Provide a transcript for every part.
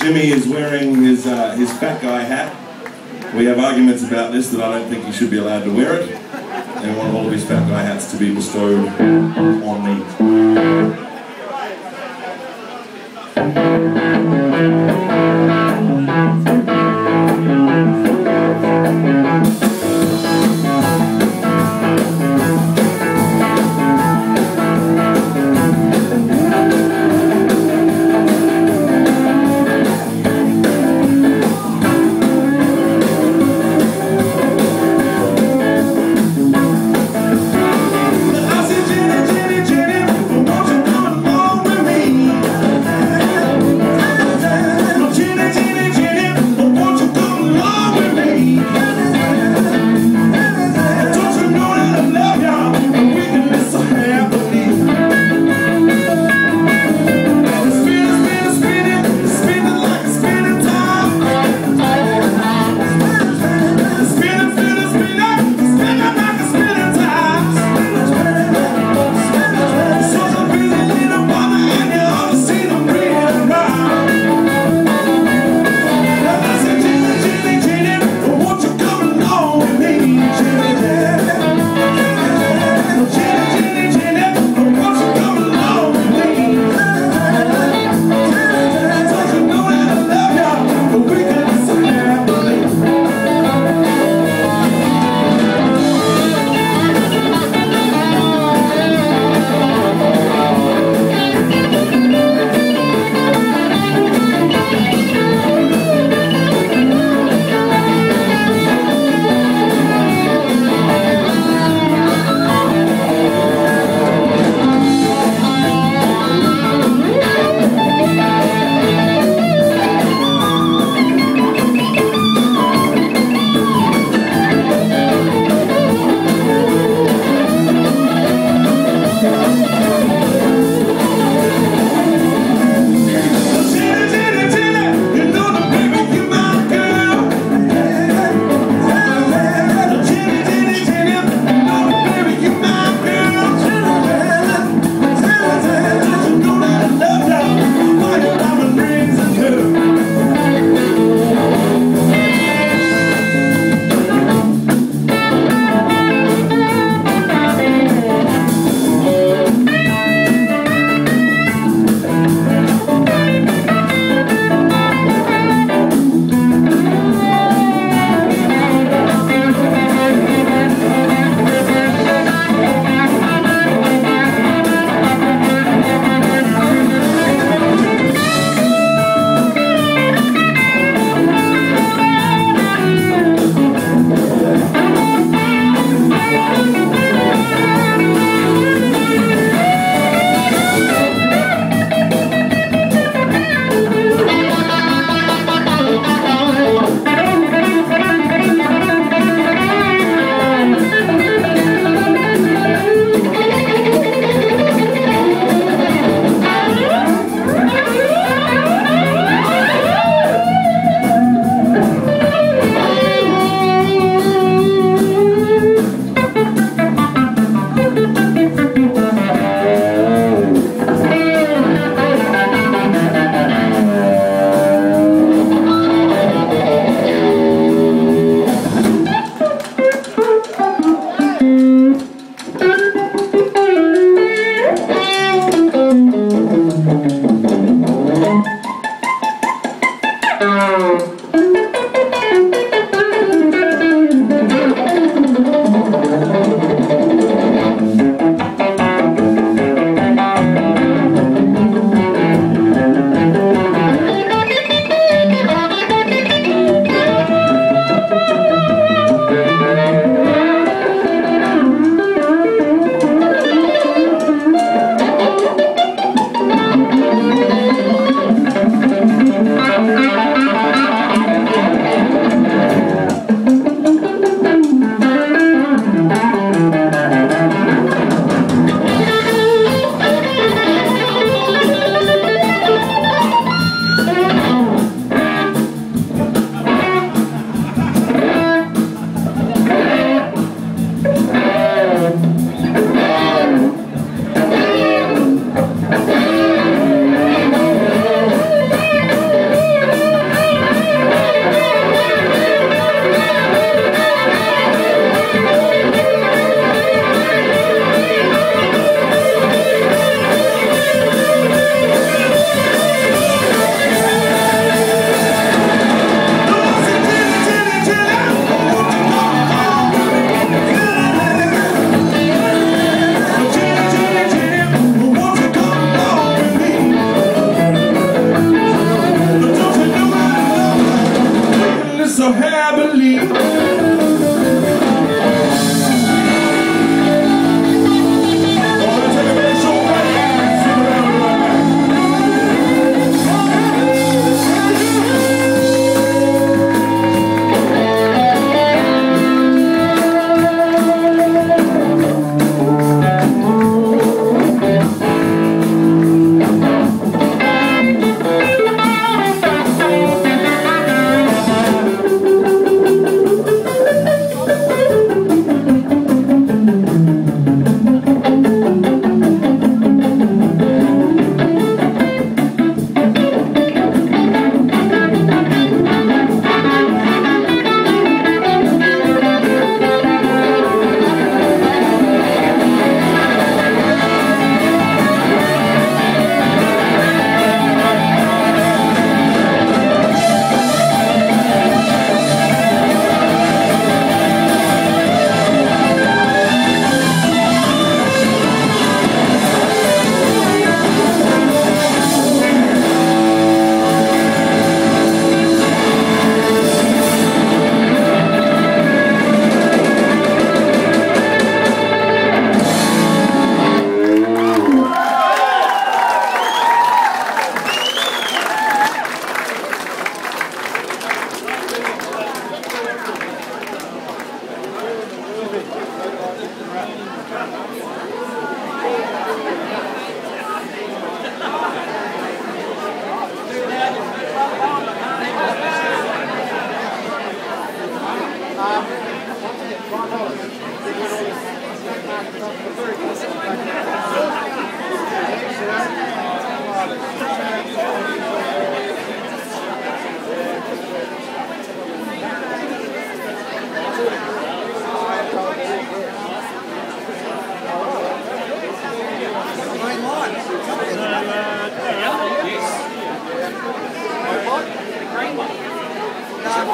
Jimmy is wearing his fat guy hat. We have arguments about this, that I don't think he should be allowed to wear it. And I want all of his fat guy hats to be bestowed on me. Jenny,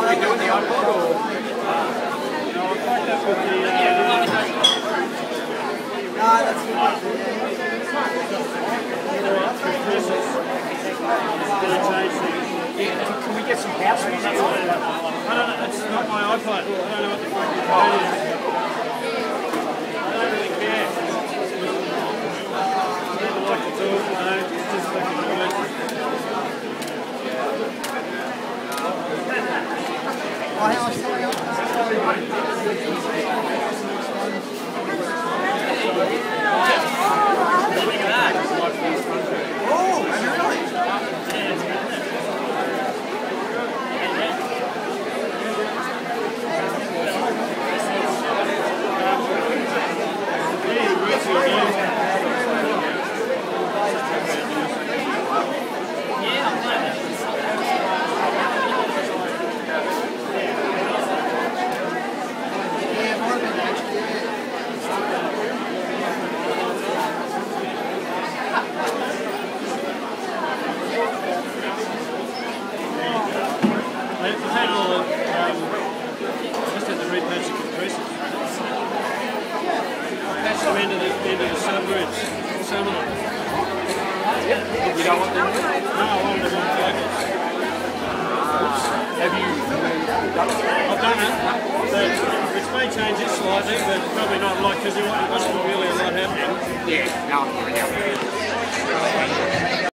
we doing the iPod or? No, I'll take that with the... that's Can we get some house music? I don't know, it's not my iPod. I don't know what the fucking code is. I don't really care. I don't like to talk, it's just fucking noise. They've had all the, just had to repatch the compressors. Patch them into the subgrids, some of them. You don't want them? No, I wanted them on focus. Have you done it? I've done it, but which may change it slightly, but probably not like, because there wasn't really a lot happening. Yeah, no,